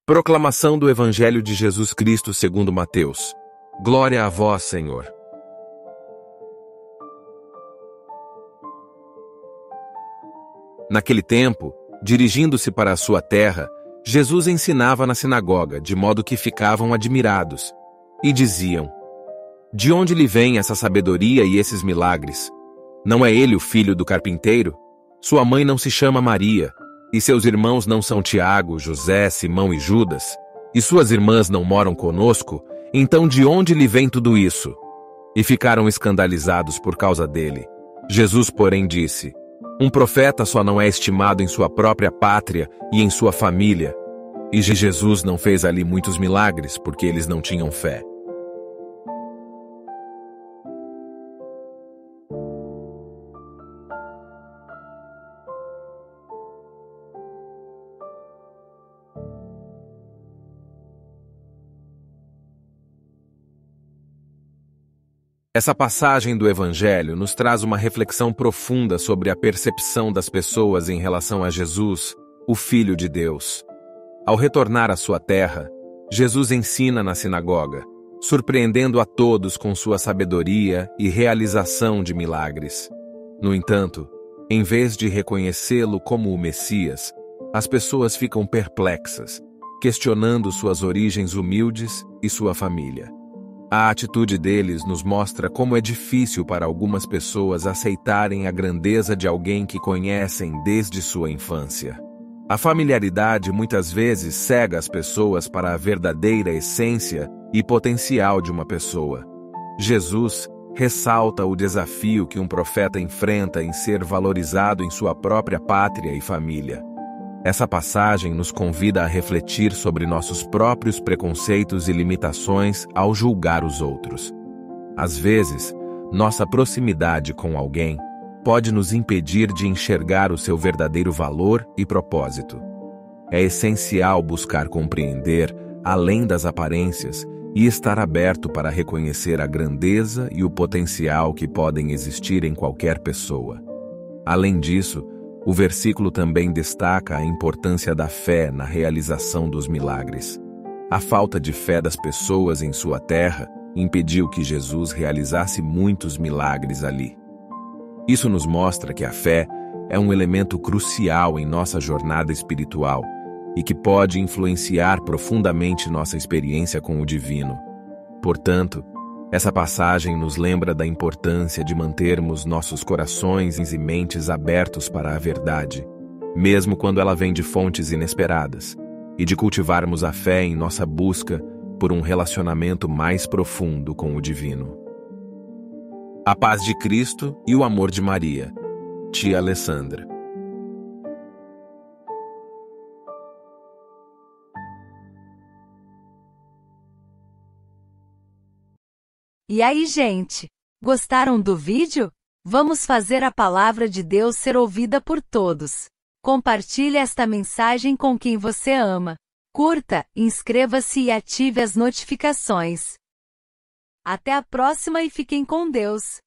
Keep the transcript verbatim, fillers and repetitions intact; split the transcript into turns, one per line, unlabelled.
Proclamação do Evangelho de Jesus Cristo segundo Mateus. Glória a vós, Senhor. Naquele tempo, dirigindo-se para a sua terra, Jesus ensinava na sinagoga, de modo que ficavam admirados, e diziam: De onde lhe vem essa sabedoria e esses milagres? Não é ele o filho do carpinteiro? Sua mãe não se chama Maria, e seus irmãos não são Tiago, José, Simão e Judas? E suas irmãs não moram conosco? Então de onde lhe vem tudo isso? E ficaram escandalizados por causa dele. Jesus, porém, disse: Um profeta só não é estimado em sua própria pátria e em sua família. E Jesus não fez ali muitos milagres, porque eles não tinham fé. Essa passagem do Evangelho nos traz uma reflexão profunda sobre a percepção das pessoas em relação a Jesus, o Filho de Deus. Ao retornar à sua terra, Jesus ensina na sinagoga, surpreendendo a todos com sua sabedoria e realização de milagres. No entanto, em vez de reconhecê-lo como o Messias, as pessoas ficam perplexas, questionando suas origens humildes e sua família. A atitude deles nos mostra como é difícil para algumas pessoas aceitarem a grandeza de alguém que conhecem desde sua infância. A familiaridade muitas vezes cega as pessoas para a verdadeira essência e potencial de uma pessoa. Jesus ressalta o desafio que um profeta enfrenta em ser valorizado em sua própria pátria e família. Essa passagem nos convida a refletir sobre nossos próprios preconceitos e limitações ao julgar os outros. Às vezes, nossa proximidade com alguém pode nos impedir de enxergar o seu verdadeiro valor e propósito. É essencial buscar compreender, além das aparências, e estar aberto para reconhecer a grandeza e o potencial que podem existir em qualquer pessoa. Além disso, o versículo também destaca a importância da fé na realização dos milagres. A falta de fé das pessoas em sua terra impediu que Jesus realizasse muitos milagres ali. Isso nos mostra que a fé é um elemento crucial em nossa jornada espiritual e que pode influenciar profundamente nossa experiência com o divino. Portanto, essa passagem nos lembra da importância de mantermos nossos corações e mentes abertos para a verdade, mesmo quando ela vem de fontes inesperadas, e de cultivarmos a fé em nossa busca por um relacionamento mais profundo com o divino. A paz de Cristo e o amor de Maria. Tia Alessandra.
E aí, gente? Gostaram do vídeo? Vamos fazer a palavra de Deus ser ouvida por todos. Compartilhe esta mensagem com quem você ama. Curta, inscreva-se e ative as notificações. Até a próxima e fiquem com Deus.